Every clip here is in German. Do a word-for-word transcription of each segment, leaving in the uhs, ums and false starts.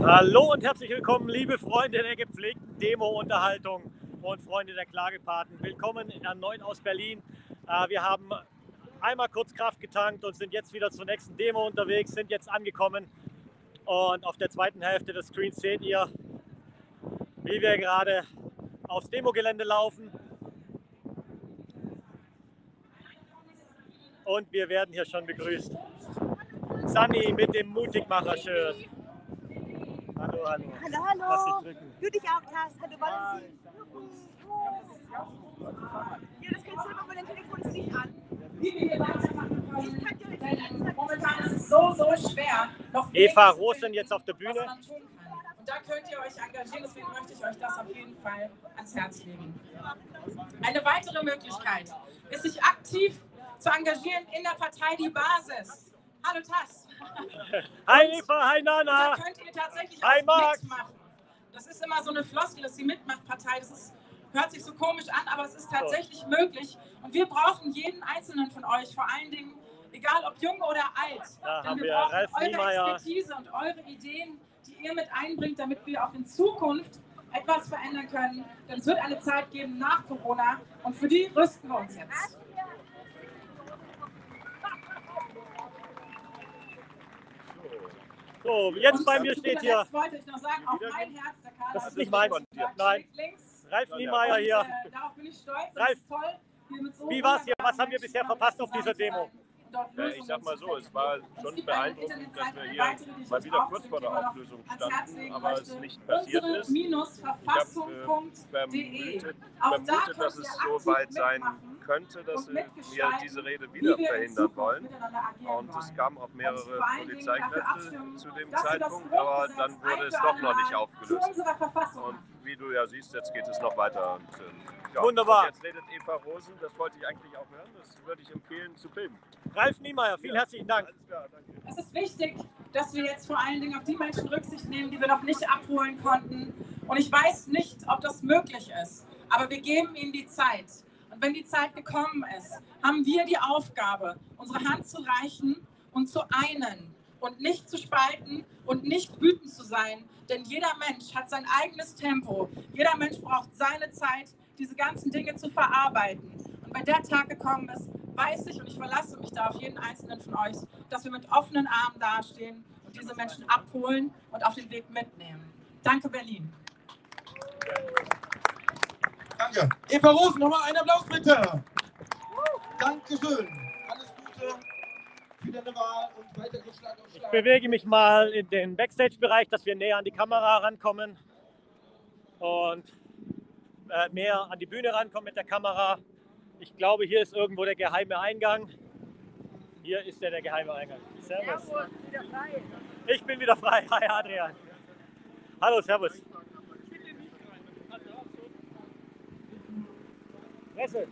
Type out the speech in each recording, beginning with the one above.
Hallo und herzlich willkommen, liebe Freunde der gepflegten Demo-Unterhaltung und Freunde der Klagepaten. Willkommen erneut aus Berlin. Wir haben einmal kurz Kraft getankt und sind jetzt wieder zur nächsten Demo unterwegs, sind jetzt angekommen. Und auf der zweiten Hälfte des Screens seht ihr, wie wir gerade aufs Demogelände laufen. Und wir werden hier schon begrüßt. Sunny mit dem Mutigmacher-Shirt. Hallo, hallo. Hallo, hallo. Du dich auch, Tass. Hallo, Valentin. Ja, das kannst du aber bei deinem Telefon ist nicht an. Wie wir hier weitermachen können. Momentan ist es so, so schwer. Noch Eva Rosen jetzt auf der Bühne. Was man tun kann. Und da könnt ihr euch engagieren, deswegen möchte ich euch das auf jeden Fall ans Herz legen. Eine weitere Möglichkeit ist, sich aktiv zu engagieren in der Partei Die Basis. Hallo Tass. Hi Eva, hi Nana. Da könnt ihr tatsächlich hi, auch Max. mitmachen. Das ist immer so eine Floskel, dass die Mitmachpartei, das ist, hört sich so komisch an, aber es ist tatsächlich so möglich. Und wir brauchen jeden einzelnen von euch, vor allen Dingen, egal ob jung oder alt. Da denn haben wir wir brauchen Ralf eure Niemeyer. Expertise und eure Ideen, die ihr mit einbringt, damit wir auch in Zukunft etwas verändern können. Denn es wird eine Zeit geben nach Corona und für die rüsten wir uns jetzt. So, jetzt Und bei mir steht hier. Letzt wollte ich noch sagen, auch mein Herz, der Karl, Das ist nicht mein von dir. Nein. links. Ralf Niemeyer hier. Und, äh, darauf bin ich stolz. Das Ralf, ist toll. Hier mit so wie war's hier? Was haben wir bisher verpasst auf dieser Demo? Ja, ich sag mal so, es war schon beeindruckend, dass wir hier mal wieder kurz vor der Auflösung standen, aber es nicht passiert ist. Ich habe äh, vermutet, vermutet, dass es so weit sein könnte, dass sie mir diese Rede wieder verhindern wollen. Und es kamen auch mehrere Polizeikräfte zu dem Zeitpunkt, aber dann wurde es doch noch nicht aufgelöst. Und wie du ja siehst, jetzt geht es noch weiter. Und, äh, ja. Wunderbar. Und jetzt redet Eva Rosen, das wollte ich eigentlich auch hören, das würde ich empfehlen zu filmen. Ralf Niemeyer, vielen herzlichen Dank. Alles klar, danke. Es ist wichtig, dass wir jetzt vor allen Dingen auf die Menschen Rücksicht nehmen, die wir noch nicht abholen konnten. Und ich weiß nicht, ob das möglich ist, aber wir geben ihnen die Zeit. Und wenn die Zeit gekommen ist, haben wir die Aufgabe, unsere Hand zu reichen und zu einen und nicht zu spalten und nicht wütend zu sein. Denn jeder Mensch hat sein eigenes Tempo. Jeder Mensch braucht seine Zeit, diese ganzen Dinge zu verarbeiten. Und wenn der Tag gekommen ist, weiß ich und ich verlasse mich da auf jeden einzelnen von euch, dass wir mit offenen Armen dastehen und diese Menschen abholen und auf den Weg mitnehmen. Danke, Berlin. Danke. Eva Rosen, nochmal einen Applaus bitte. Dankeschön. Alles Gute für deine Wahl und weitere Schlag auf Schlag. Ich bewege mich mal in den Backstage-Bereich, dass wir näher an die Kamera rankommen und äh, mehr an die Bühne rankommen mit der Kamera. Ich glaube, hier ist irgendwo der geheime Eingang. Hier ist ja der geheime Eingang. Servus. Ich bin wieder frei. Hi Adrian. Hallo, servus. Presse.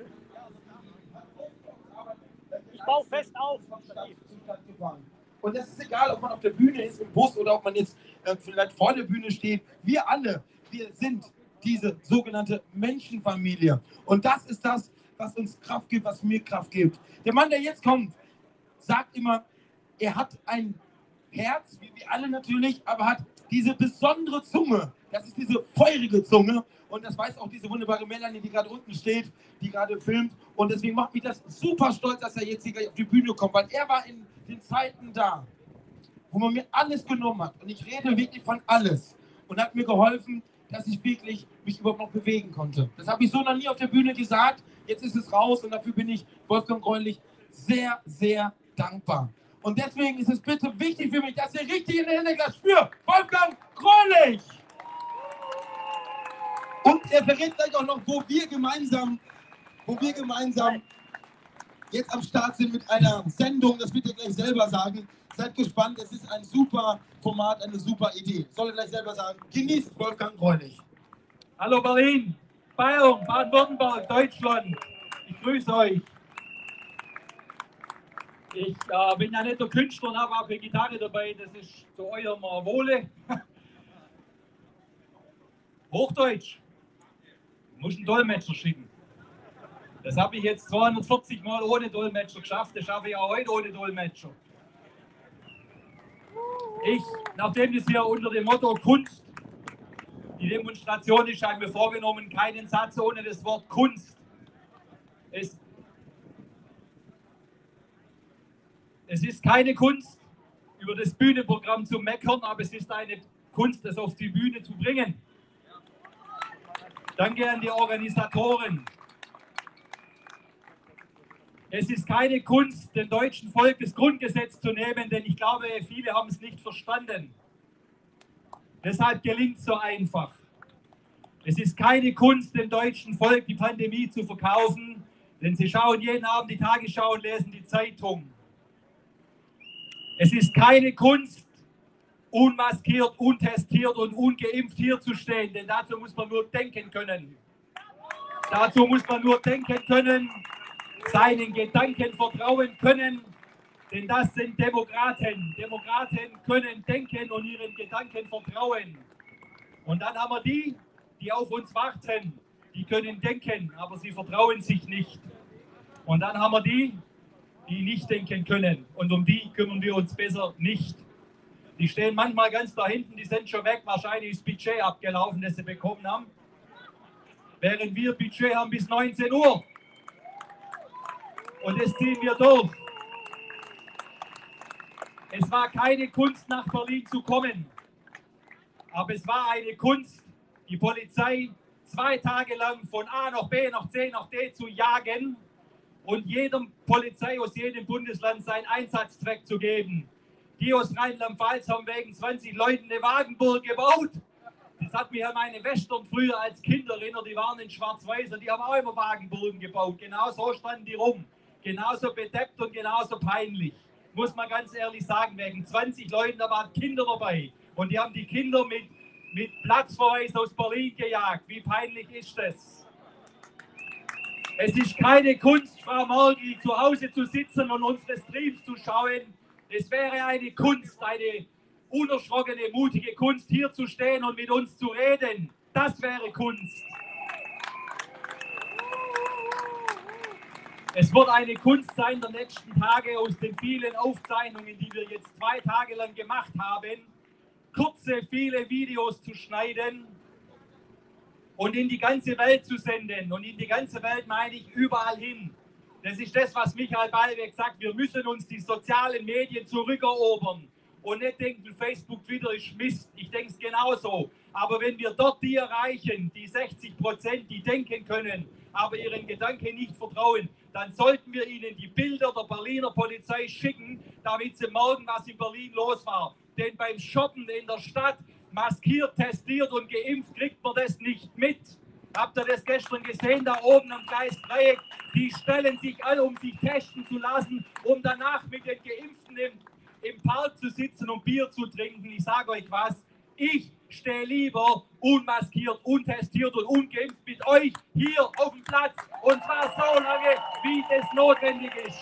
Ich baue fest auf. Und es ist egal, ob man auf der Bühne ist, im Bus oder ob man jetzt äh, vielleicht vor der Bühne steht. Wir alle, wir sind diese sogenannte Menschenfamilie. Und das ist das, was uns Kraft gibt, was mir Kraft gibt. Der Mann, der jetzt kommt, sagt immer, er hat ein Herz, wie wir alle natürlich, aber hat diese besondere Zunge. Das ist diese feurige Zunge. Und das weiß auch diese wunderbare Melanie, die gerade unten steht, die gerade filmt. Und deswegen macht mich das super stolz, dass er jetzt hier gleich auf die Bühne kommt, weil er war in den Zeiten da, wo man mir alles genommen hat. Und ich rede wirklich von alles. Und hat mir geholfen, dass ich wirklich mich überhaupt noch bewegen konnte. Das habe ich so noch nie auf der Bühne gesagt. Jetzt ist es raus und dafür bin ich Wolfgang Greulich sehr, sehr dankbar. Und deswegen ist es bitte wichtig für mich, dass ihr richtig in die Hände klatscht für Wolfgang Greulich. Und er verrät gleich auch noch, wo wir gemeinsam, wo wir gemeinsam jetzt am Start sind mit einer Sendung. Das wird er gleich selber sagen. Seid gespannt, es ist ein super Format, eine super Idee. Soll er gleich selber sagen. Genießt Wolfgang Greulich. Hallo Berlin, Bayern, Baden-Württemberg, Deutschland. Ich grüße euch. Ich äh, bin ja nicht der Künstler und habe auch eine Gitarre dabei. Das ist zu eurem Wohle. Hochdeutsch. Ich muss einen Dolmetscher schicken. Das habe ich jetzt zweihundertvierzig Mal ohne Dolmetscher geschafft. Das schaffe ich auch heute ohne Dolmetscher. Ich, nachdem das hier unter dem Motto Kunst, die Demonstration ist, habe ich mir vorgenommen, keinen Satz ohne das Wort Kunst. Es, es ist keine Kunst, über das Bühnenprogramm zu meckern, aber es ist eine Kunst, das auf die Bühne zu bringen. Danke an die Organisatoren. Es ist keine Kunst, dem deutschen Volk das Grundgesetz zu nehmen, denn ich glaube, viele haben es nicht verstanden. Deshalb gelingt es so einfach. Es ist keine Kunst, dem deutschen Volk die Pandemie zu verkaufen, denn sie schauen jeden Abend die Tagesschau und lesen die Zeitung. Es ist keine Kunst, unmaskiert, untestiert und ungeimpft hier zu stehen, denn dazu muss man nur denken können. Dazu muss man nur denken können, seinen Gedanken vertrauen können, denn das sind Demokraten. Demokraten können denken und ihren Gedanken vertrauen. Und dann haben wir die, die auf uns warten, die können denken, aber sie vertrauen sich nicht. Und dann haben wir die, die nicht denken können. Und um die kümmern wir uns besser nicht. Die stehen manchmal ganz da hinten, die sind schon weg. Wahrscheinlich ist das Budget abgelaufen, das sie bekommen haben. Während wir Budget haben bis neunzehn Uhr. Und das ziehen wir durch. Es war keine Kunst, nach Berlin zu kommen. Aber es war eine Kunst, die Polizei zwei Tage lang von A nach B, nach C, nach D zu jagen und jedem Polizei aus jedem Bundesland seinen Einsatzzweck zu geben. Die aus Rheinland-Pfalz haben wegen zwanzig Leuten eine Wagenburg gebaut. Das hat mich an meine Western früher als Kind erinnert, die waren in Schwarz-Weiß und die haben auch immer Wagenburgen gebaut. Genau so standen die rum. Genauso bedeckt und genauso peinlich. Muss man ganz ehrlich sagen, wegen zwanzig Leuten, da waren Kinder dabei. Und die haben die Kinder mit, mit Platzverweis aus Berlin gejagt. Wie peinlich ist das? Es ist keine Kunst, Frau Merkel, zu Hause zu sitzen und unsere Streams zu schauen. Es wäre eine Kunst, eine unerschrockene, mutige Kunst, hier zu stehen und mit uns zu reden. Das wäre Kunst. Es wird eine Kunst sein der nächsten Tage, aus den vielen Aufzeichnungen, die wir jetzt zwei Tage lang gemacht haben, kurze, viele Videos zu schneiden und in die ganze Welt zu senden. Und in die ganze Welt meine ich überall hin. Das ist das, was Michael Ballweg sagt. Wir müssen uns die sozialen Medien zurückerobern und nicht denken, Facebook, Twitter ist Mist. Ich denke es genauso. Aber wenn wir dort die erreichen, die sechzig Prozent, die denken können, aber ihren Gedanken nicht vertrauen, dann sollten wir ihnen die Bilder der Berliner Polizei schicken, damit sie merken, was in Berlin los war. Denn beim Shoppen in der Stadt, maskiert, testiert und geimpft, kriegt man das nicht mit. Habt ihr das gestern gesehen, da oben am Gleisdreieck? Die stellen sich alle, um sich testen zu lassen, um danach mit den Geimpften im, im Park zu sitzen und Bier zu trinken. Ich sage euch was, ich stehe lieber unmaskiert, untestiert und ungeimpft mit euch hier auf dem Platz. Und zwar so lange, wie das notwendig ist.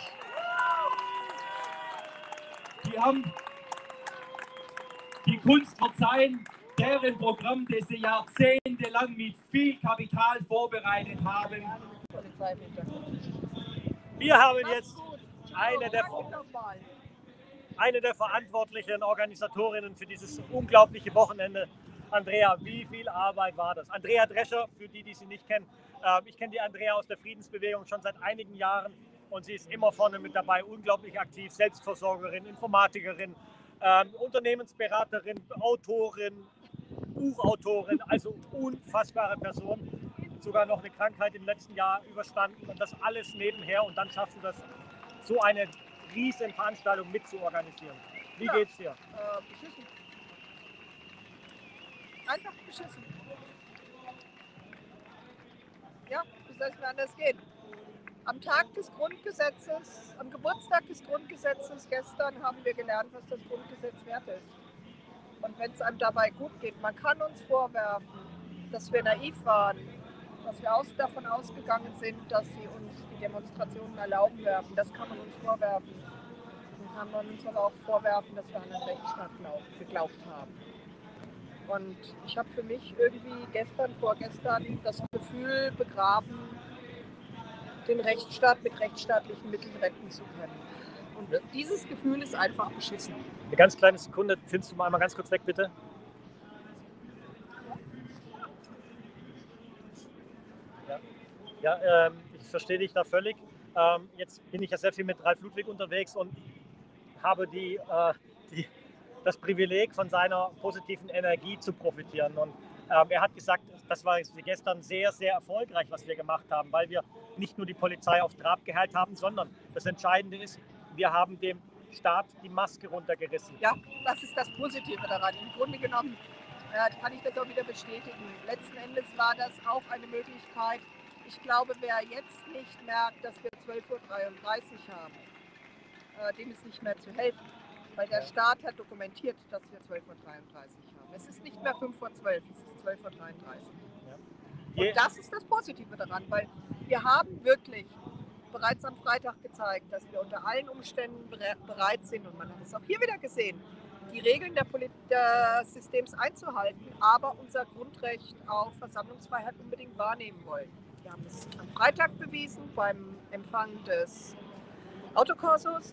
Die haben die Kunst verzeihen, deren Programm, das sie jahrzehntelang mit viel Kapital vorbereitet haben. Wir haben jetzt eine der, eine der verantwortlichen Organisatorinnen für dieses unglaubliche Wochenende. Andrea, wie viel Arbeit war das? Andrea Drescher, für die, die sie nicht kennen. Ich kenne die Andrea aus der Friedensbewegung schon seit einigen Jahren und sie ist immer vorne mit dabei, unglaublich aktiv, Selbstversorgerin, Informatikerin, ähm, Unternehmensberaterin, Autorin, Buchautorin, also unfassbare Person. Sogar noch eine Krankheit im letzten Jahr überstanden und das alles nebenher und dann schaffst du das, so eine riesen Veranstaltung mitzuorganisieren. Wie ja, geht's dir? Äh, beschissen. Einfach beschissen. Ja, wie soll es mir anders gehen? Am Tag des Grundgesetzes, am Geburtstag des Grundgesetzes gestern haben wir gelernt, was das Grundgesetz wert ist. Und wenn es einem dabei gut geht, man kann uns vorwerfen, dass wir naiv waren, dass wir aus, davon ausgegangen sind, dass sie uns die Demonstrationen erlauben werden. Das kann man uns vorwerfen. Dann kann man uns aber auch vorwerfen, dass wir an den Rechtsstaat geglaubt haben. Und ich habe für mich irgendwie gestern, vorgestern das Gefühl begraben, den Rechtsstaat mit rechtsstaatlichen Mitteln retten zu können. Und ja. dieses Gefühl ist einfach beschissen. Eine ganz kleine Sekunde, filmst du mal einmal ganz kurz weg, bitte? Ja, ja ähm, ich verstehe dich da völlig. Ähm, jetzt bin ich ja sehr viel mit Ralf Ludwig unterwegs und habe die, äh, die, das Privileg, von seiner positiven Energie zu profitieren. Und ähm, er hat gesagt, das war gestern sehr, sehr erfolgreich, was wir gemacht haben, weil wir nicht nur die Polizei auf Trab gehalten haben, sondern das Entscheidende ist, wir haben dem Staat die Maske runtergerissen. Ja, das ist das Positive daran. Im Grunde genommen äh, kann ich das auch wieder bestätigen. Letzten Endes war das auch eine Möglichkeit. Ich glaube, wer jetzt nicht merkt, dass wir zwölf Uhr dreiunddreißig haben, äh, dem ist nicht mehr zu helfen. Weil der Staat hat dokumentiert, dass wir zwölf Uhr dreiunddreißig haben. Es ist nicht mehr fünf Uhr zwölf, es ist zwölf Uhr dreiunddreißig. Ja. Und das ist das Positive daran, weil wir haben wirklich bereits am Freitag gezeigt, dass wir unter allen Umständen bereit sind, und man hat es auch hier wieder gesehen, die Regeln der Polit- des Systems einzuhalten, aber unser Grundrecht auf Versammlungsfreiheit unbedingt wahrnehmen wollen. Wir haben es am Freitag bewiesen beim Empfang des Autokorsos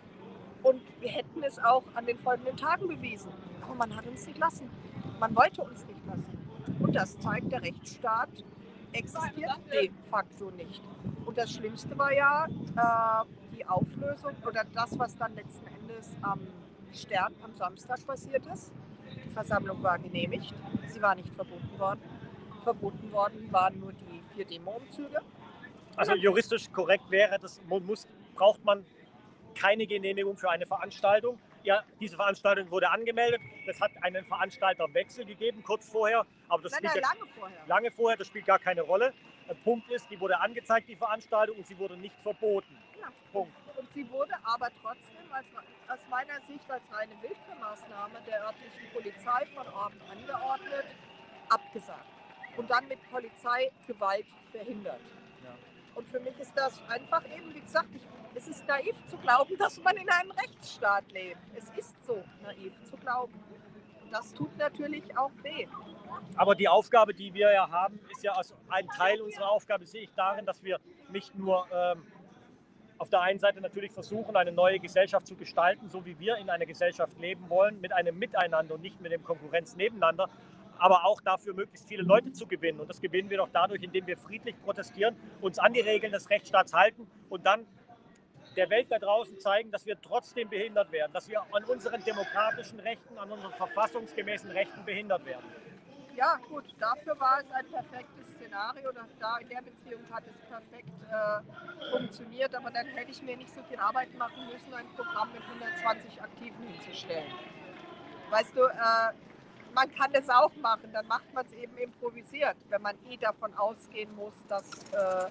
und wir hätten es auch an den folgenden Tagen bewiesen. Aber man hat uns nicht lassen. Man wollte uns nicht lassen. Und das zeigt, der Rechtsstaat existiert de facto nicht. Und das Schlimmste war ja äh, die Auflösung oder das, was dann letzten Endes am Stern am Samstag passiert ist. Die Versammlung war genehmigt, sie war nicht verboten worden. Verboten worden waren nur die vier Demo-Umzüge. Also juristisch korrekt wäre, das muss, braucht man keine Genehmigung für eine Veranstaltung. Ja, diese Veranstaltung wurde angemeldet. Es hat einen Veranstalterwechsel gegeben, kurz vorher. Aber das nein, spielt nein, ja, lange vorher. Lange vorher, das spielt gar keine Rolle. Der Punkt ist, die wurde angezeigt, die Veranstaltung, und sie wurde nicht verboten. Ja. Punkt. Und sie wurde aber trotzdem als, aus meiner Sicht als reine Willkürmaßnahme der örtlichen Polizei von Orden angeordnet, abgesagt. Und dann mit Polizeigewalt verhindert. Ja. Und für mich ist das einfach eben, wie gesagt, ich, es ist naiv zu glauben, dass man in einem Rechtsstaat lebt. Es ist so naiv zu glauben. Und das tut natürlich auch weh. Aber die Aufgabe, die wir ja haben, ist ja, also ein Teil unserer Aufgabe sehe ich darin, dass wir nicht nur ähm, auf der einen Seite natürlich versuchen, eine neue Gesellschaft zu gestalten, so wie wir in einer Gesellschaft leben wollen, mit einem Miteinander und nicht mit dem Konkurrenz nebeneinander, aber auch dafür möglichst viele Leute zu gewinnen. Und das gewinnen wir doch dadurch, indem wir friedlich protestieren, uns an die Regeln des Rechtsstaats halten und dann der Welt da draußen zeigen, dass wir trotzdem behindert werden, dass wir an unseren demokratischen Rechten, an unseren verfassungsgemäßen Rechten behindert werden. Ja gut, dafür war es ein perfektes Szenario. Da in der Beziehung hat es perfekt äh, funktioniert, aber dann hätte ich mir nicht so viel Arbeit machen müssen, ein Programm mit hundertzwanzig Aktiven hinzustellen. Weißt du, äh, man kann das auch machen, dann macht man es eben improvisiert, wenn man eh davon ausgehen muss, dass, äh,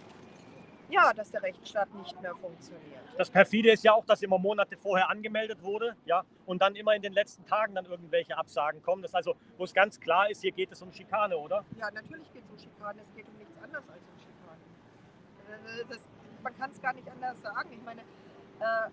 ja, dass der Rechtsstaat nicht mehr funktioniert. Das perfide ist ja auch, dass immer Monate vorher angemeldet wurde, ja, und dann immer in den letzten Tagen dann irgendwelche Absagen kommen. Das ist also, wo es ganz klar ist, hier geht es um Schikane, oder? Ja, natürlich geht es um Schikane, es geht um nichts anderes als um Schikane. Das, man kann es gar nicht anders sagen. Ich meine, äh,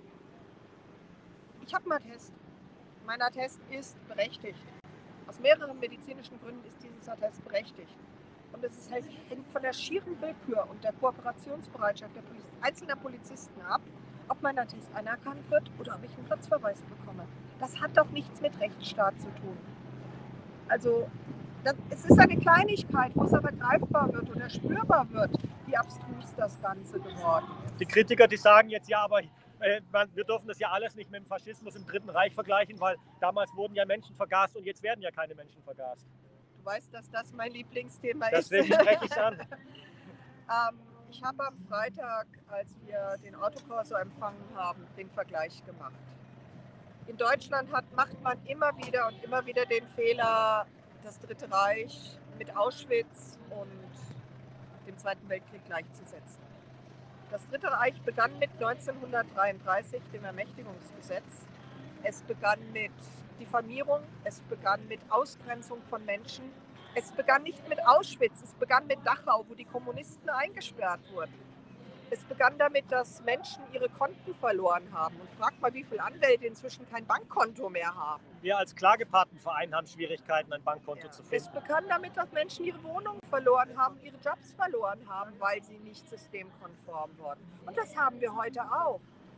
ich habe einen Attest. Mein Attest ist berechtigt. Aus mehreren medizinischen Gründen ist dieser Attest berechtigt. Und es ist halt, hängt von der schieren Willkür und der Kooperationsbereitschaft der Poliz einzelner Polizisten ab, ob mein Attest anerkannt wird oder ob ich einen Platzverweis bekomme. Das hat doch nichts mit Rechtsstaat zu tun. Also das, es ist eine Kleinigkeit, wo es aber greifbar wird oder spürbar wird, wie abstrus das Ganze geworden ist. Die Kritiker, die sagen jetzt, ja, aber äh, man, wir dürfen das ja alles nicht mit dem Faschismus im Dritten Reich vergleichen, weil damals wurden ja Menschen vergast und jetzt werden ja keine Menschen vergast. Du weißt, dass das mein Lieblingsthema Deswegen ist. Deswegen spreche ich es an. ähm, ich habe am Freitag, als wir den Autokorso empfangen haben, den Vergleich gemacht. In Deutschland hat, macht man immer wieder und immer wieder den Fehler, das Dritte Reich mit Auschwitz und dem Zweiten Weltkrieg gleichzusetzen. Das Dritte Reich begann mit neunzehnhundertdreiunddreißig, dem Ermächtigungsgesetz. Es begann mit Diffamierung, es begann mit Ausgrenzung von Menschen. Es begann nicht mit Auschwitz, es begann mit Dachau, wo die Kommunisten eingesperrt wurden. Es begann damit, dass Menschen ihre Konten verloren haben. Und fragt mal, wie viele Anwälte inzwischen kein Bankkonto mehr haben. Wir als Klagepatenverein haben Schwierigkeiten, ein Bankkonto ja. zu finden. Es begann damit, dass Menschen ihre Wohnungen verloren haben, ihre Jobs verloren haben, weil sie nicht systemkonform wurden. Und das haben wir heute auch.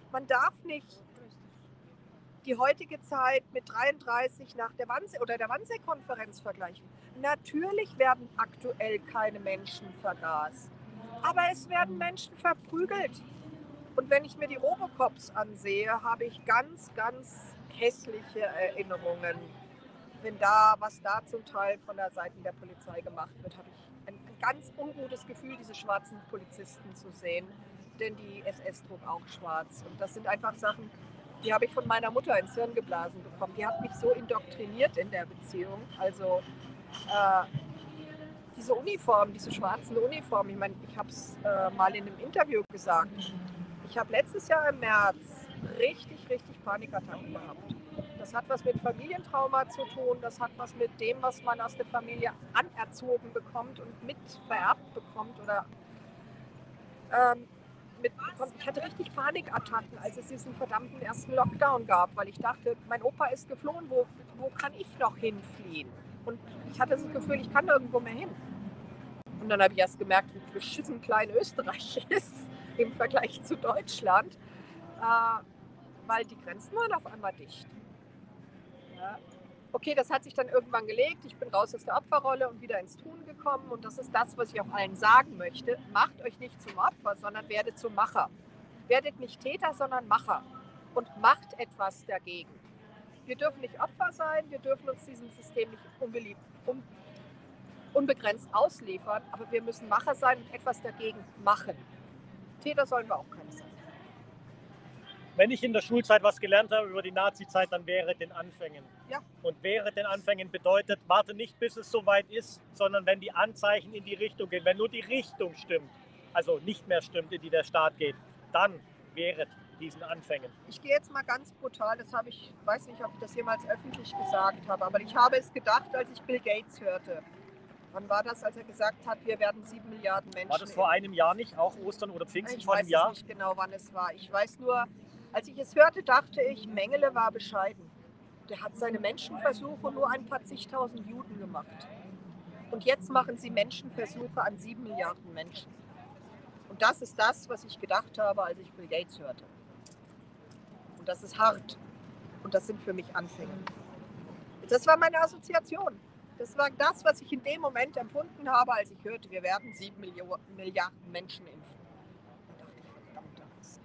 man darf nicht die heutige Zeit mit dreiunddreißig nach der Wannsee oder der Wannsee-Konferenz vergleichen. Natürlich werden aktuell keine Menschen vergast, aber es werden Menschen verprügelt. Und wenn ich mir die Robocops ansehe, habe ich ganz, ganz hässliche Erinnerungen. Wenn da, was da zum Teil von der Seite der Polizei gemacht wird, habe ich ein ganz ungutes Gefühl, diese schwarzen Polizisten zu sehen. Denn die S S trug auch schwarz. Und das sind einfach Sachen, die habe ich von meiner Mutter ins Hirn geblasen bekommen. Die hat mich so indoktriniert in der Beziehung. Also äh, diese Uniformen, diese schwarzen Uniformen, ich meine, ich habe es äh, mal in einem Interview gesagt. Ich habe letztes Jahr im März richtig, richtig Panikattacken gehabt. Das hat was mit Familientrauma zu tun, das hat was mit dem, was man aus der Familie anerzogen bekommt und mitvererbt bekommt oder ähm, mitbekommt. Ich hatte richtig Panikattacken, als es diesen verdammten ersten Lockdown gab, weil ich dachte, mein Opa ist geflohen, wo, wo kann ich noch hinfliehen? Und ich hatte das Gefühl, ich kann nirgendwo mehr hin. Und dann habe ich erst gemerkt, wie beschissen klein Österreich ist im Vergleich zu Deutschland, äh, weil die Grenzen waren auf einmal dicht. Ja. Okay, das hat sich dann irgendwann gelegt. Ich bin raus aus der Opferrolle und wieder ins Tun gekommen. Und das ist das, was ich auch allen sagen möchte. Macht euch nicht zum Opfer, sondern werdet zum Macher. Werdet nicht Täter, sondern Macher. Und macht etwas dagegen. Wir dürfen nicht Opfer sein, wir dürfen uns diesem System nicht unbeliebt, un, unbegrenzt ausliefern, aber wir müssen Macher sein und etwas dagegen machen. Täter sollen wir auch keine sein. Wenn ich in der Schulzeit was gelernt habe über die Nazi-Zeit, dann wäre den Anfängen. Ja. Und wäre den Anfängen bedeutet, warte nicht, bis es soweit ist, sondern wenn die Anzeichen in die Richtung gehen, wenn nur die Richtung stimmt, also nicht mehr stimmt, in die der Staat geht, dann wäre diesen Anfängen. Ich gehe jetzt mal ganz brutal, das habe ich, weiß nicht, ob ich das jemals öffentlich gesagt habe, aber ich habe es gedacht, als ich Bill Gates hörte. Wann war das, als er gesagt hat, wir werden sieben Milliarden Menschen... War das vor einem Jahr nicht, auch Ostern oder Pfingsten ich vor einem Jahr? Ich weiß nicht genau, wann es war. Ich weiß nur, als ich es hörte, dachte ich, Mengele war bescheiden. Der hat seine Menschenversuche nur ein paar zigtausend Juden gemacht. Und jetzt machen sie Menschenversuche an sieben Milliarden Menschen. Und das ist das, was ich gedacht habe, als ich Bill Gates hörte. Und das ist hart. Und das sind für mich Anfänge. Das war meine Assoziation. Das war das, was ich in dem Moment empfunden habe, als ich hörte, wir werden sieben Milliarden Menschen impfen. Da dachte ich, verdammte Angst.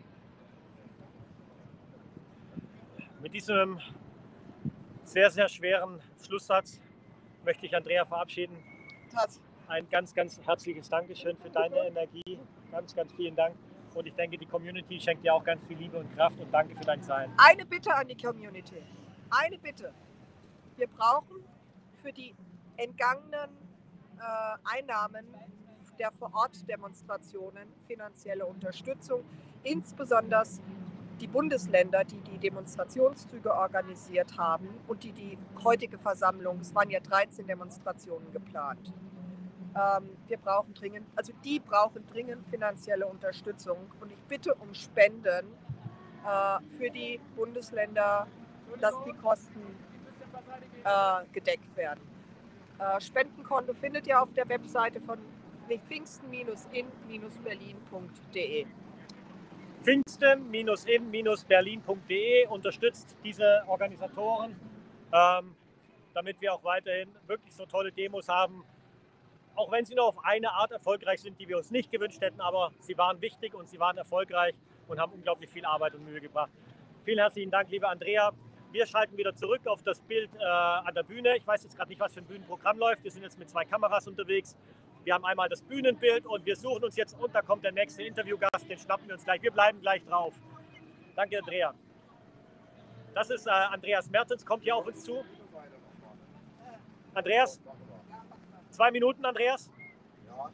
Mit diesem sehr, sehr schweren Schlusssatz möchte ich Andrea verabschieden. Das. Ein ganz, ganz herzliches Dankeschön für deine Energie. Ganz, ganz vielen Dank. Und ich denke, die Community schenkt dir auch ganz viel Liebe und Kraft und danke für deine Zeit. Eine Bitte an die Community. Eine Bitte. Wir brauchen für die entgangenen äh, Einnahmen der Vor-Ort-Demonstrationen finanzielle Unterstützung. Insbesondere die Bundesländer, die die Demonstrationszüge organisiert haben und die die heutige Versammlung, es waren ja dreizehn Demonstrationen geplant. Ähm, wir brauchen dringend, also die brauchen dringend finanzielle Unterstützung und ich bitte um Spenden äh, für die Bundesländer, dass die Kosten äh, gedeckt werden. Äh, Spendenkonto findet ihr auf der Webseite von pfingsten in berlin punkt de. pfingsten in berlin punkt de unterstützt diese Organisatoren, ähm, damit wir auch weiterhin wirklich so tolle Demos haben. Auch wenn sie nur auf eine Art erfolgreich sind, die wir uns nicht gewünscht hätten, aber sie waren wichtig und sie waren erfolgreich und haben unglaublich viel Arbeit und Mühe gebracht. Vielen herzlichen Dank, liebe Andrea. Wir schalten wieder zurück auf das Bild äh, an der Bühne. Ich weiß jetzt gerade nicht, was für ein Bühnenprogramm läuft. Wir sind jetzt mit zwei Kameras unterwegs. Wir haben einmal das Bühnenbild und wir suchen uns jetzt, und da kommt der nächste Interviewgast, den schnappen wir uns gleich. Wir bleiben gleich drauf. Danke, Andrea. Das ist äh, Andreas Mertens, kommt hier auf uns zu. Andreas, zwei Minuten, Andreas. Ja.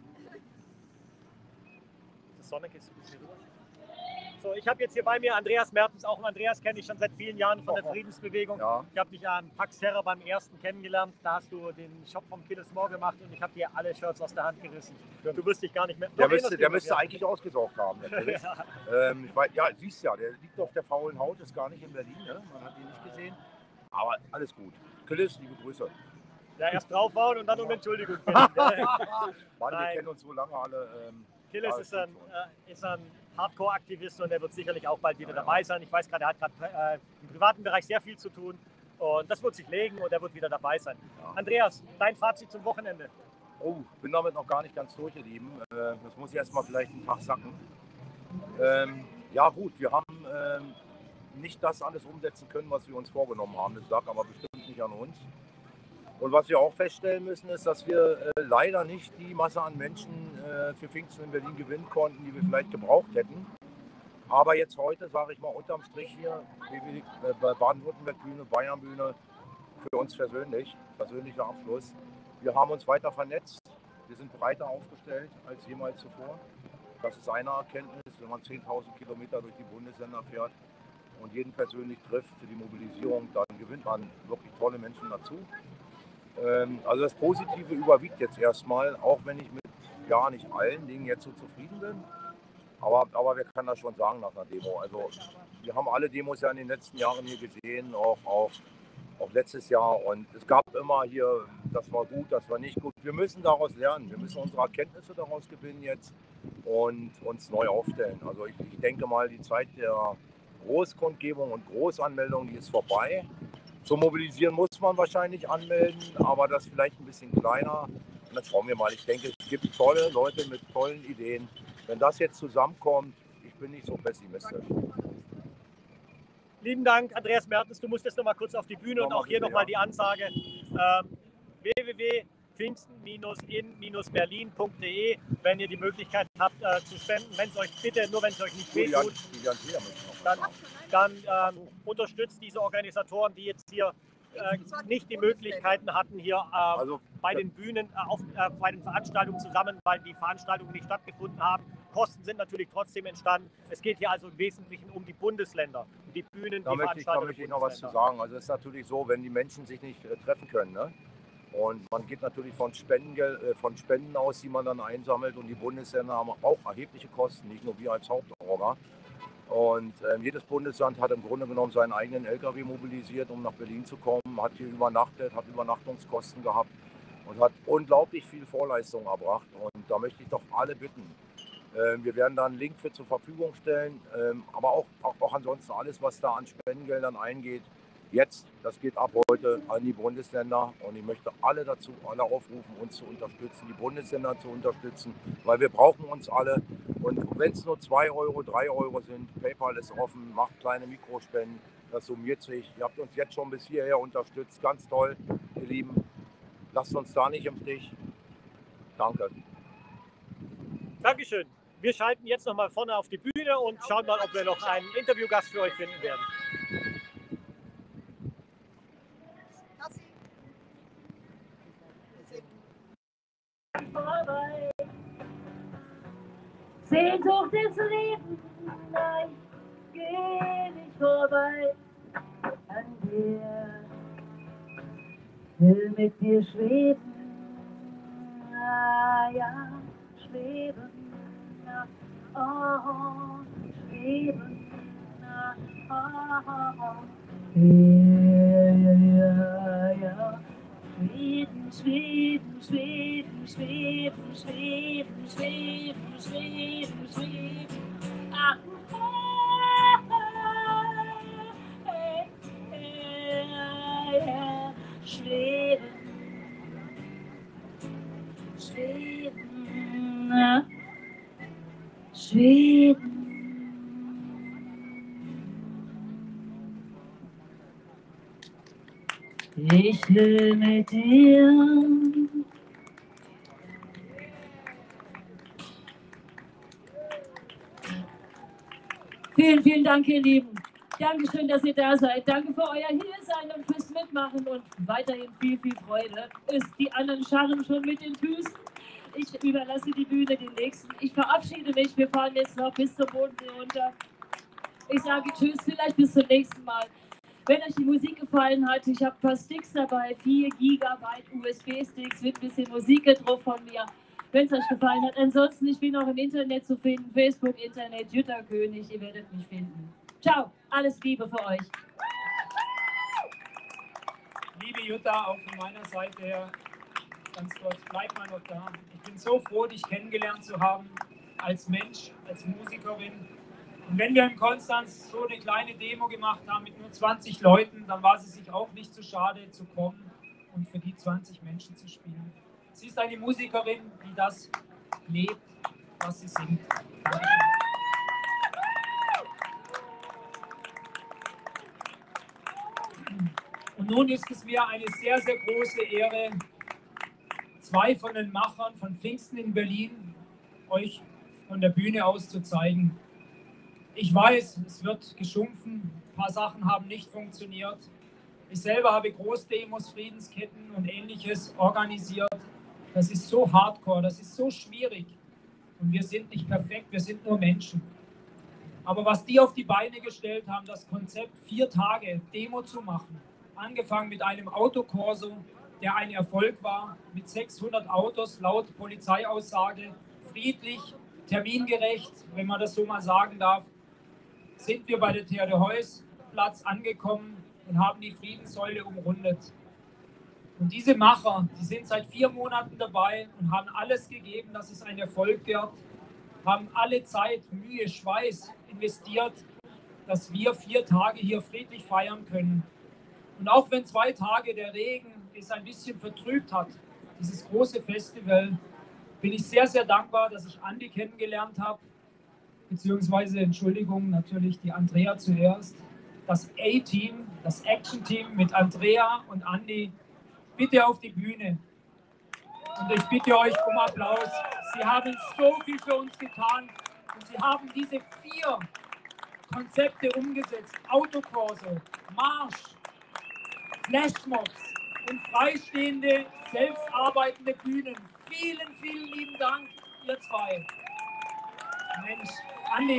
Die Sonne geht ein bisschen rüber. So, ich habe jetzt hier bei mir Andreas Mertens. Auch Andreas kenne ich schon seit vielen Jahren von der Friedensbewegung. Ja. Ich habe dich an Pax Terra beim ersten kennengelernt. Da hast du den Shop vom Killers More gemacht und ich habe dir alle Shirts aus der Hand gerissen. Du wirst dich gar nicht mehr... Der müsste, der müsste eigentlich ausgesorgt haben, natürlich. Ja. ähm, ich weiß, ja, siehst ja, der liegt auf der faulen Haut, ist gar nicht in Berlin, ne? Man hat ihn nicht gesehen. Aber alles gut. Killers, liebe Grüße. Ja, erst draufhauen und dann um Entschuldigung bitten. Mann, wir Nein. kennen uns so lange alle. Ähm, Killers ja, ist ein, äh, ist ein Hardcore-Aktivist und er wird sicherlich auch bald wieder dabei sein. Ich weiß gerade, er hat gerade äh, im privaten Bereich sehr viel zu tun und das wird sich legen und er wird wieder dabei sein. Ja. Andreas, dein Fazit zum Wochenende? Oh, bin damit noch gar nicht ganz durch, ihr Lieben. Äh, das muss ich erst mal vielleicht einen Tag sacken. Ähm, ja gut, wir haben ähm, nicht das alles umsetzen können, was wir uns vorgenommen haben. Das lag aber bestimmt nicht an uns. Und was wir auch feststellen müssen, ist, dass wir äh, leider nicht die Masse an Menschen äh, für Pfingsten in Berlin gewinnen konnten, die wir vielleicht gebraucht hätten. Aber jetzt heute, sage ich mal, unterm Strich hier, bei Baden-Württemberg-Bühne, Bayern-Bühne, für uns persönlich, persönlicher Abschluss. Wir haben uns weiter vernetzt, wir sind breiter aufgestellt als jemals zuvor. Das ist eine Erkenntnis, wenn man zehntausend Kilometer durch die Bundesländer fährt und jeden persönlich trifft für die Mobilisierung, dann gewinnt man wirklich tolle Menschen dazu. Also das Positive überwiegt jetzt erstmal, auch wenn ich mit ja nicht allen Dingen jetzt so zufrieden bin. Aber, aber wir können das schon sagen nach einer Demo. Also wir haben alle Demos ja in den letzten Jahren hier gesehen, auch, auch, auch letztes Jahr. Und es gab immer hier, das war gut, das war nicht gut. Wir müssen daraus lernen, wir müssen unsere Erkenntnisse daraus gewinnen jetzt und uns neu aufstellen. Also ich, ich denke mal, die Zeit der Großkundgebung und Großanmeldung, die ist vorbei. Zum Mobilisieren muss man wahrscheinlich anmelden, aber das vielleicht ein bisschen kleiner. Und dann schauen wir mal. Ich denke, es gibt tolle Leute mit tollen Ideen. Wenn das jetzt zusammenkommt, ich bin nicht so pessimistisch. Lieben Dank, Andreas Mertens. Du musst jetzt noch mal kurz auf die Bühne und auch hier noch mal die Ansage. Ähm, w w w punkt pfingsten in berlin punkt de, wenn ihr die Möglichkeit habt äh, zu spenden. Wenn es euch bitte, nur wenn es euch nicht wehtut, dann, dann ähm, unterstützt diese Organisatoren, die jetzt hier äh, nicht die Möglichkeiten hatten, hier äh, also, bei den Bühnen, äh, auf, äh, bei den Veranstaltungen zusammen, weil die Veranstaltungen nicht stattgefunden haben. Kosten sind natürlich trotzdem entstanden. Es geht hier also im Wesentlichen um die Bundesländer, um die Bühnen, da die möchte ich, Da möchte ich noch was zu sagen. Also es ist natürlich so, wenn die Menschen sich nicht äh, treffen können, ne? Und man geht natürlich von, Spendengeld, äh, von Spenden aus, die man dann einsammelt. Und die Bundesländer haben auch erhebliche Kosten, nicht nur wir als Hauptorga. Und äh, jedes Bundesland hat im Grunde genommen seinen eigenen L K W mobilisiert, um nach Berlin zu kommen, hat hier übernachtet, hat Übernachtungskosten gehabt und hat unglaublich viel Vorleistung erbracht. Und da möchte ich doch alle bitten. Äh, wir werden da einen Link für zur Verfügung stellen, äh, aber auch, auch, auch ansonsten alles, was da an Spendengeldern eingeht. Jetzt, das geht ab heute an die Bundesländer und ich möchte alle dazu, alle aufrufen, uns zu unterstützen, die Bundesländer zu unterstützen, weil wir brauchen uns alle. Und wenn es nur zwei Euro, drei Euro sind, PayPal ist offen, macht kleine Mikrospenden, das summiert sich. Ihr habt uns jetzt schon bis hierher unterstützt, ganz toll, ihr Lieben. Lasst uns da nicht im Stich. Danke. Dankeschön. Wir schalten jetzt noch mal vorne auf die Bühne und schauen mal, ob wir noch einen Interviewgast für euch finden werden. Vorbei. Sehnsucht des Lebens, nein, geh nicht vorbei an dir. Will mit dir schweben, ah ja, schweben, ah, oh, schweben, ah, oh, oh, ja, ja. Schweben, schweben, schweben, schweben, schweben, schweben, schweben, schweben. Ah, hey, hey, hey, schweben, schweben, ah, schweben. Ich will mit dir. Vielen, vielen Dank, ihr Lieben. Dankeschön, dass ihr da seid. Danke für euer Hiersein und fürs Mitmachen und weiterhin viel, viel Freude. Ist die anderen scharren schon mit den Füßen? Ich überlasse die Bühne den Nächsten. Ich verabschiede mich. Wir fahren jetzt noch bis zum Bodensee runter. Ich sage Tschüss, vielleicht bis zum nächsten Mal. Wenn euch die Musik gefallen hat, ich habe ein paar Sticks dabei, vier Gigabyte U S B-Sticks, mit ein bisschen Musik drauf von mir. Wenn es euch gefallen hat, ansonsten, ich bin auch im Internet zu finden, Facebook, Internet, Jutta König, ihr werdet mich finden. Ciao, alles Liebe für euch. Liebe Jutta, auch von meiner Seite her, ganz kurz, bleib mal noch da. Ich bin so froh, dich kennengelernt zu haben. als Mensch, als Musikerin. Und wenn wir in Konstanz so eine kleine Demo gemacht haben mit nur zwanzig Leuten, dann war sie sich auch nicht zu schade zu kommen und für die zwanzig Menschen zu spielen. Sie ist eine Musikerin, die das lebt, was sie singt. Dankeschön. Und nun ist es mir eine sehr, sehr große Ehre, zwei von den Machern von Pfingsten in Berlin euch von der Bühne aus zu zeigen. Ich weiß, es wird geschumpfen, ein paar Sachen haben nicht funktioniert. Ich selber habe Großdemos, Friedensketten und Ähnliches organisiert. Das ist so hardcore, das ist so schwierig. Und wir sind nicht perfekt, wir sind nur Menschen. Aber was die auf die Beine gestellt haben, das Konzept, vier Tage Demo zu machen, angefangen mit einem Autokorso, der ein Erfolg war, mit sechshundert Autos, laut Polizeiaussage, friedlich, termingerecht, wenn man das so mal sagen darf, sind wir bei der Theodor-Heuss-Platz angekommen und haben die Friedenssäule umrundet. Und diese Macher, die sind seit vier Monaten dabei und haben alles gegeben, dass es ein Erfolg wird, haben alle Zeit, Mühe, Schweiß investiert, dass wir vier Tage hier friedlich feiern können. Und auch wenn zwei Tage der Regen es ein bisschen vertrübt hat, dieses große Festival, bin ich sehr, sehr dankbar, dass ich Andi kennengelernt habe, beziehungsweise, Entschuldigung, natürlich die Andrea zuerst. Das A-Team, das Action-Team mit Andrea und Andi, bitte auf die Bühne. Und ich bitte euch um Applaus. Sie haben so viel für uns getan und sie haben diese vier Konzepte umgesetzt. Autokorso, Marsch, Flashmobs und freistehende, selbstarbeitende Bühnen. Vielen, vielen lieben Dank, ihr zwei. Mensch, Andi,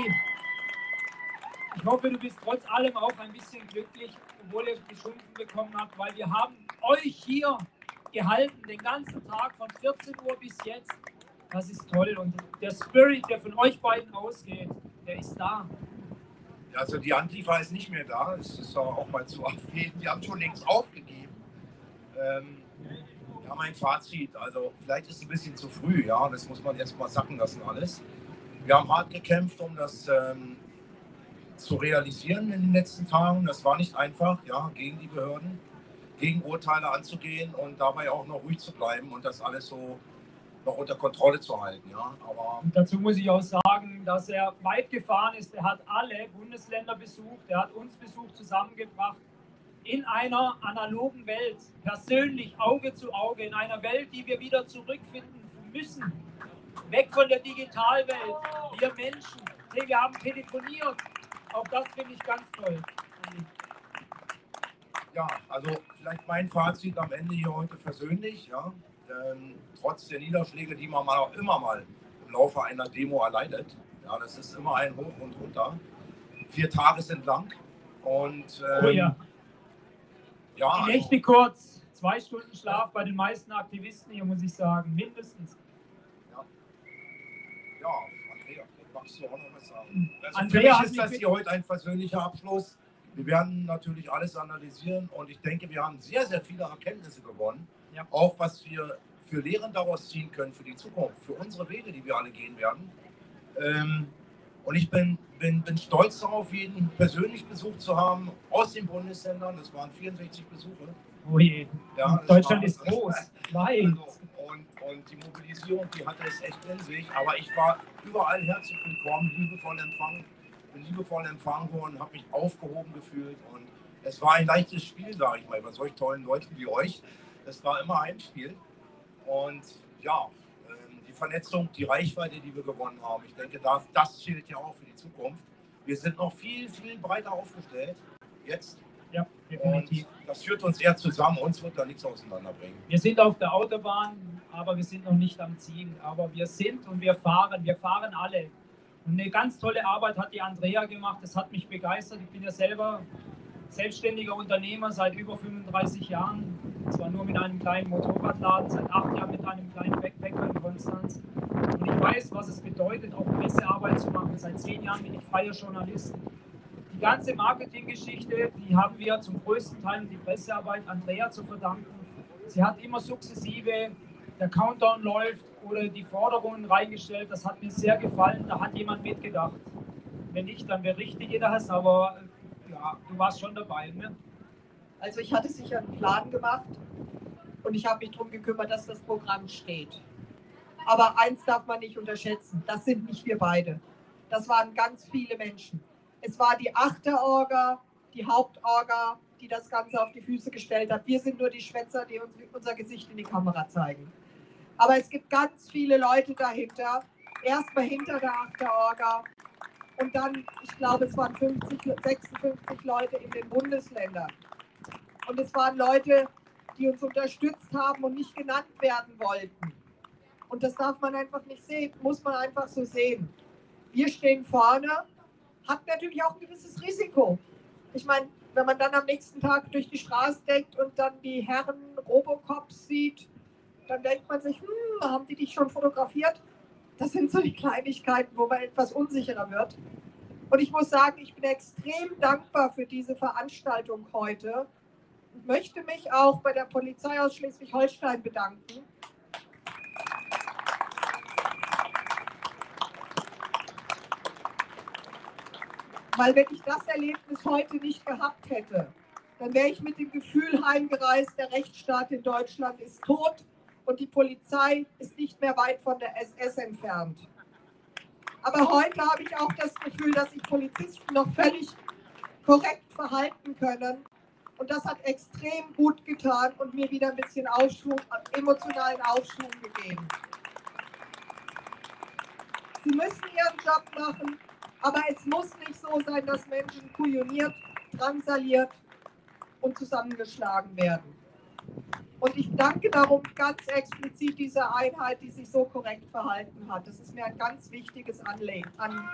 ich hoffe, du bist trotz allem auch ein bisschen glücklich, obwohl ihr geschumpfen bekommen habt, weil wir haben euch hier gehalten, den ganzen Tag von vierzehn Uhr bis jetzt. Das ist toll und der Spirit, der von euch beiden ausgeht, der ist da. Also die Antifa ist nicht mehr da, es ist auch mal zu erwähnen, die haben schon längst aufgegeben. Ähm, ja, mein Fazit, also vielleicht ist es ein bisschen zu früh, ja, das muss man erst mal sacken lassen alles. Wir haben hart gekämpft, um das ähm, zu realisieren in den letzten Tagen. Das war nicht einfach, ja, gegen die Behörden, gegen Urteile anzugehen und dabei auch noch ruhig zu bleiben und das alles so noch unter Kontrolle zu halten. Ja. Aber und dazu muss ich auch sagen, dass er weit gefahren ist. Er hat alle Bundesländer besucht, er hat uns besucht, zusammengebracht in einer analogen Welt, persönlich Auge zu Auge, in einer Welt, die wir wieder zurückfinden müssen. Weg von der Digitalwelt, wir Menschen, hey, wir haben telefoniert, auch das finde ich ganz toll. Ja, also vielleicht mein Fazit am Ende hier heute persönlich, ja, ähm, trotz der Niederschläge, die man mal auch immer mal im Laufe einer Demo erleidet, ja, das ist immer ein Hoch und runter, vier Tage sind lang und ähm, oh ja. Ja, die Nächte also, kurz, zwei Stunden Schlaf bei den meisten Aktivisten hier, muss ich sagen, mindestens. Ja, Andrea, magst du auch noch was sagen? Also Andrea, für mich ist das hier heute ein persönlicher Abschluss. Wir werden natürlich alles analysieren und ich denke, wir haben sehr, sehr viele Erkenntnisse gewonnen. Ja. Auch was wir für Lehren daraus ziehen können für die Zukunft, für unsere Wege, die wir alle gehen werden. Ähm, und ich bin, bin, bin stolz darauf, jeden persönlich besucht zu haben aus den Bundesländern. Das waren vierundsechzig Besuche. Oh je, ja, Deutschland war, ist groß, weit. Also, und, und die Mobilisierung, die hatte es echt in sich. Aber ich war überall herzlich willkommen, liebevoll empfangen, bin liebevoll empfangen worden, habe mich aufgehoben gefühlt. Und es war ein leichtes Spiel, sage ich mal, bei solch tollen Leuten wie euch. Es war immer ein Spiel. Und ja, die Vernetzung, die Reichweite, die wir gewonnen haben, ich denke, das, das zählt ja auch für die Zukunft. Wir sind noch viel, viel breiter aufgestellt jetzt. Ja, definitiv. Und das führt uns eher zusammen, uns wird da nichts auseinanderbringen. Wir sind auf der Autobahn, aber wir sind noch nicht am Ziel. Aber wir sind und wir fahren, wir fahren alle. Und eine ganz tolle Arbeit hat die Andrea gemacht, das hat mich begeistert. Ich bin ja selber selbstständiger Unternehmer seit über fünfunddreißig Jahren. Zwar nur mit einem kleinen Motorradladen, seit acht Jahren mit einem kleinen Backpacker in Konstanz. Und ich weiß, was es bedeutet, auch Pressearbeit zu machen. Seit zehn Jahren bin ich freier Journalist. Die ganze Marketinggeschichte, die haben wir zum größten Teil die Pressearbeit Andrea zu verdanken. Sie hat immer sukzessive, der Countdown läuft oder die Forderungen reingestellt. Das hat mir sehr gefallen. Da hat jemand mitgedacht. Wenn nicht, dann berichtige das. Aber ja, du warst schon dabei, ne? Also ich hatte sicher einen Plan gemacht und ich habe mich darum gekümmert, dass das Programm steht. Aber eins darf man nicht unterschätzen, das sind nicht wir beide. Das waren ganz viele Menschen. Es war die Achterorga, die Hauptorga, die das Ganze auf die Füße gestellt hat. Wir sind nur die Schwätzer, die uns unser Gesicht in die Kamera zeigen. Aber es gibt ganz viele Leute dahinter. Erstmal hinter der Achterorga und dann, ich glaube, es waren fünfzig, sechsundfünfzig Leute in den Bundesländern. Und es waren Leute, die uns unterstützt haben und nicht genannt werden wollten. Und das darf man einfach nicht sehen, muss man einfach so sehen. Wir stehen vorne, hat natürlich auch ein gewisses Risiko. Ich meine, wenn man dann am nächsten Tag durch die Straße denkt und dann die Herren Robocops sieht, dann denkt man sich, hm, haben die dich schon fotografiert? Das sind so die Kleinigkeiten, wo man etwas unsicherer wird. Und ich muss sagen, ich bin extrem dankbar für diese Veranstaltung heute und möchte mich auch bei der Polizei aus Schleswig-Holstein bedanken. Weil wenn ich das Erlebnis heute nicht gehabt hätte, dann wäre ich mit dem Gefühl heimgereist, der Rechtsstaat in Deutschland ist tot und die Polizei ist nicht mehr weit von der S S entfernt. Aber heute habe ich auch das Gefühl, dass sich Polizisten noch völlig korrekt verhalten können. Und das hat extrem gut getan und mir wieder ein bisschen Aufschwung, emotionalen Aufschwung gegeben. Sie müssen ihren Job machen. Aber es muss nicht so sein, dass Menschen kujoniert, drangsaliert und zusammengeschlagen werden. Und ich danke darum ganz explizit dieser Einheit, die sich so korrekt verhalten hat. Das ist mir ein ganz wichtiges Anliegen. An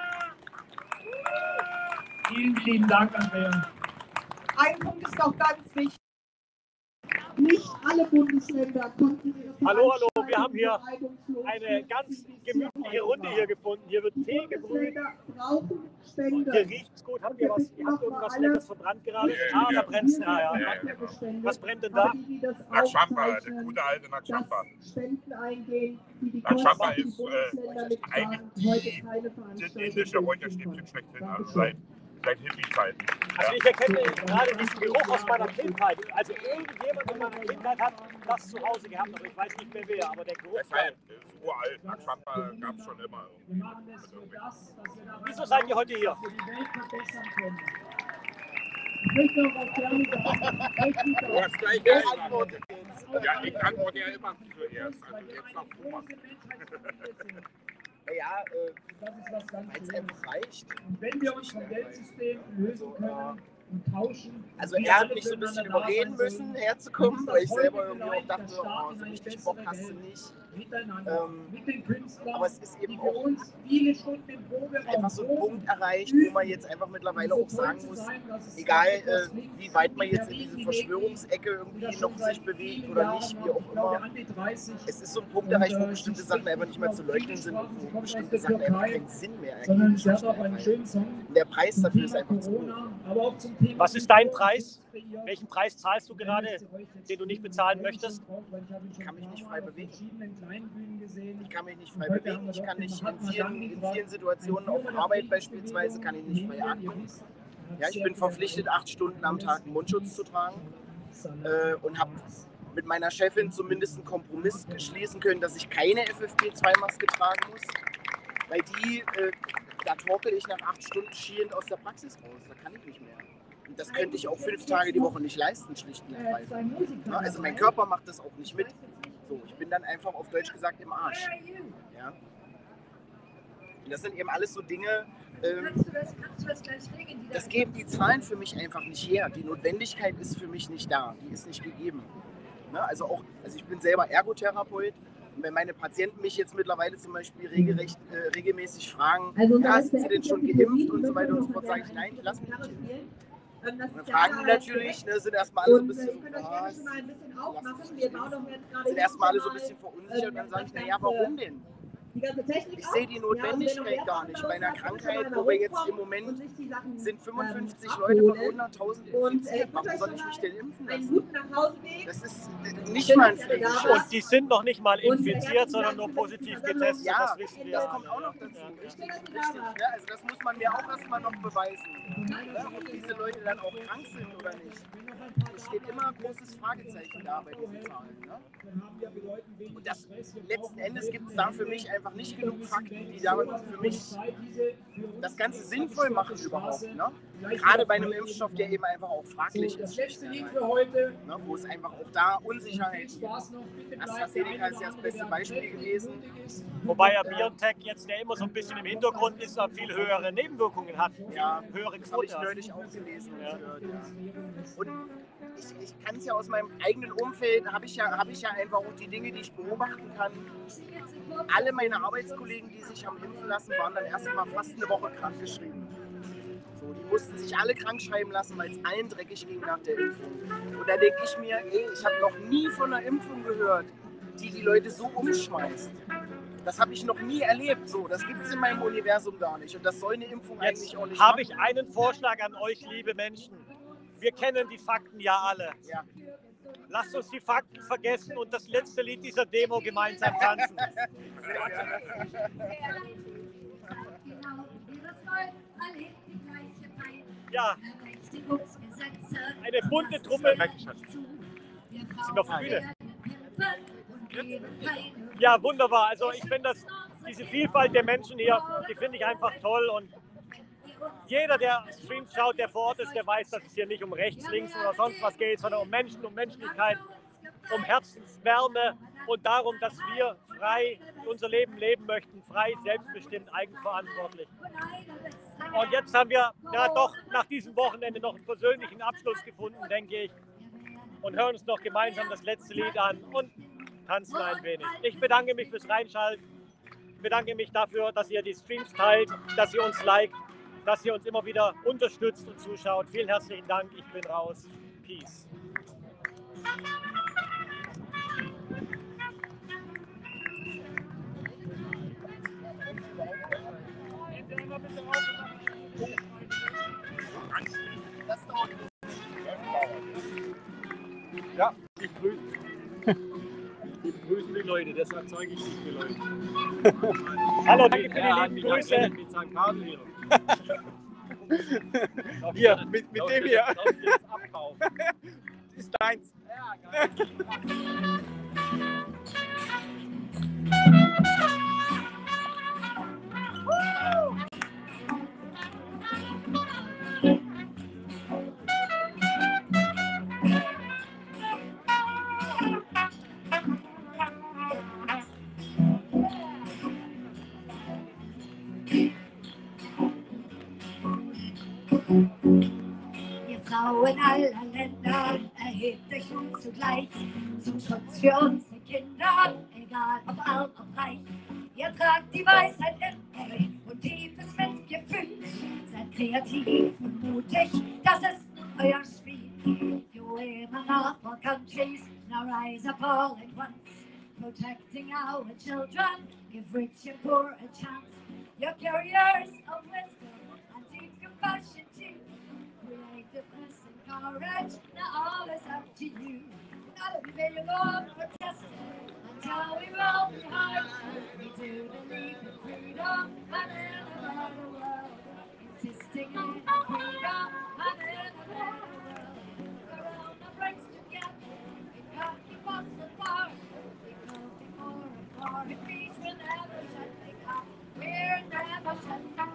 Vielen lieben Dank, Andrea. Ein Punkt ist noch ganz wichtig. Nicht alle Bundesländer konnten ihre Hallo, hallo, wir haben hier eine ganz gemütliche Runde hier gefunden. Hier wird Tee gebrüht. Hier riecht es gut. Habt ihr was? Ihr habt irgendwas Leckeres verbrannt gerade? Ah, da brennt es. Ja, ja. Was brennt denn da? Nakschamba, der gute alte Nakschamba. Nakschamba ist äh, eigentlich die indische Räucherstäbchen schlechthin, also seit, seit Hippie-Zeiten. Also ich erkenne gerade diesen Geruch aus meiner Kindheit. Also irgendjemand in meiner Kindheit hat das zu Hause gehabt, aber ich weiß nicht mehr wer. Aber der Geruch ist halt ist uralt. Nakschamba gab es schon immer. Wieso seid ihr heute hier? Du hast gleich geantwortet. Ja, ich antworte ja immer zuerst. Also jetzt noch Thomas. Ja, äh, weil es einfach reicht. Und wenn wir uns vom Geldsystem lösen können und tauschen. Also er hat mich so ein bisschen überreden müssen, herzukommen, weil ich selber irgendwie auch dachte, oh, so richtig Bock hast du nicht. Ähm, aber es ist eben auch einfach so ein Punkt erreicht, wo man jetzt einfach mittlerweile auch sagen muss, egal äh, wie weit man jetzt in diese Verschwörungsecke irgendwie noch sich bewegt oder nicht, wie auch immer, es ist so ein Punkt erreicht, wo bestimmte Sachen einfach nicht mehr zu leugnen sind und wo bestimmte Sachen einfach keinen Sinn mehr ergeben. Und der Preis dafür ist einfach zu hoch. Was ist dein Preis? Welchen Preis zahlst du gerade, den du nicht bezahlen möchtest? Ich kann mich nicht frei bewegen. Ich kann mich nicht frei bewegen. Ich kann nicht in vielen, in vielen Situationen auf Arbeit beispielsweise kann ich nicht frei atmen. Ja, ich bin verpflichtet, acht Stunden am Tag einen Mundschutz zu tragen äh, und habe mit meiner Chefin zumindest einen Kompromiss schließen können, dass ich keine F F P zwei Maske tragen muss, weil die, äh, da torkel ich nach acht Stunden schielend aus der Praxis raus. Da kann ich nicht mehr. Und das könnte ich auch fünf Tage die Woche nicht leisten, schlicht und ergreifend. Ja, also mein Körper macht das auch nicht mit. So, ich bin dann einfach auf Deutsch gesagt im Arsch. Ja? Und das sind eben alles so Dinge, ähm, kannst du das, kannst du das gleich regeln? Die das geben die Zahlen für mich einfach nicht her. Die Notwendigkeit ist für mich nicht da. Die ist nicht gegeben. Ne? Also, auch, also ich bin selber Ergotherapeut. Und wenn meine Patienten mich jetzt mittlerweile zum Beispiel regelrecht, äh, regelmäßig fragen, also, ja, sind sie denn schon geimpft und so weiter und so fort, sage ich, nein, ich lasse mich nicht impfen. Und dann fragen die natürlich, ne, sind erstmal alle so ein bisschen, was, sind erstmal alle so ein bisschen verunsichert und dann sage ich, naja, warum denn? Die ganze Technik ich sehe die Notwendigkeit ja, gar nicht. Bei einer Krankheit, wo wir jetzt im Moment sind fünfundfünfzig ähm, Leute von hunderttausend infiziert. Warum soll ich mich denn impfen lassen? Das ist nicht mal ein Pflichtschutz. Und die sind noch nicht mal infiziert, sondern nur positiv getestet. Ja, das wissen wir. Das kommt auch noch dazu. Ja. Richtig, richtig. Ja, also das muss man mir auch erstmal noch beweisen. Ja, ob diese Leute dann auch krank sind oder nicht. Es steht immer ein großes Fragezeichen da bei diesen Zahlen. Ne? Und das, letzten Endes gibt es da für mich einfach nicht genug Fakten, die da für mich das Ganze sinnvoll machen überhaupt. Ne? Gerade bei einem Impfstoff, der eben einfach auch fraglich ist. Ne? Wo es einfach auch da Unsicherheiten gibt. AstraZeneca ist ja das beste Beispiel gewesen. Wobei ja BioNTech jetzt, der immer so ein bisschen im Hintergrund ist, viel höhere Nebenwirkungen hat. Ja, höhere Quote. Das habe ich neulich auch gelesen. Ja. Und ich, ich kann es ja aus meinem eigenen Umfeld, habe ich, ja, hab ich ja einfach auch die Dinge, die ich beobachten kann. Alle meine Arbeitskollegen, die sich haben impfen lassen, waren dann erst mal fast eine Woche krankgeschrieben. So, die mussten sich alle krank schreiben lassen, weil es allen dreckig ging nach der Impfung. Und da denke ich mir, ey, ich habe noch nie von einer Impfung gehört, die die Leute so umschmeißt. Das habe ich noch nie erlebt. So, das gibt es in meinem Universum gar nicht. Und das soll eine Impfung Jetzt eigentlich auch nicht habe ich einen Vorschlag an euch, liebe Menschen. Wir kennen die Fakten ja alle. Ja. Lasst uns die Fakten vergessen und das letzte Lied dieser Demo gemeinsam tanzen. Ja, eine bunte Truppe. Sind auf der Bühne. Ja, wunderbar. Also ich finde das, diese Vielfalt der Menschen hier, die finde ich einfach toll. Und jeder, der Streams schaut, der vor Ort ist, der weiß, dass es hier nicht um rechts, links oder sonst was geht, sondern um Menschen, um Menschlichkeit, um Herzenswärme und darum, dass wir frei unser Leben leben möchten, frei, selbstbestimmt, eigenverantwortlich. Und jetzt haben wir ja doch nach diesem Wochenende noch einen persönlichen Abschluss gefunden, denke ich, und hören uns noch gemeinsam das letzte Lied an und tanzen ein wenig. Ich bedanke mich fürs Reinschalten, ich bedanke mich dafür, dass ihr die Streams teilt, dass ihr uns liked, dass ihr uns immer wieder unterstützt und zuschaut. Vielen herzlichen Dank, ich bin raus. Peace. Ja, ich grüße. Ich grüße die Leute, deshalb zeige ich nicht die Leute. Hallo, danke für die lieben Grüße. Mit Sankt Karl hier. Hier, mit, mit dem hier. Ist deins. Ja, geil. Ihr Frauen aller Länder, erhebt euch nun zugleich zum Schutz für unsere Kinder, egal ob arm, ob reich. Ihr tragt die Weisheit in euch und tiefes Mitgefühl. Seid kreativ und mutig, das ist euer Spiel. You women of all countries, now rise up all at once. Protecting our children, give rich and poor a chance. You're carriers of wisdom and deep compassion too. Creativeness and courage, now all is up to you. Not a day you go on protesting until we roll behind. We do believe in freedom and in a better world. Insisting in freedom and in a better world. Corona brings together, it can't keep us apart. We go before and far, it means we'll never shut the cup. We're never shut the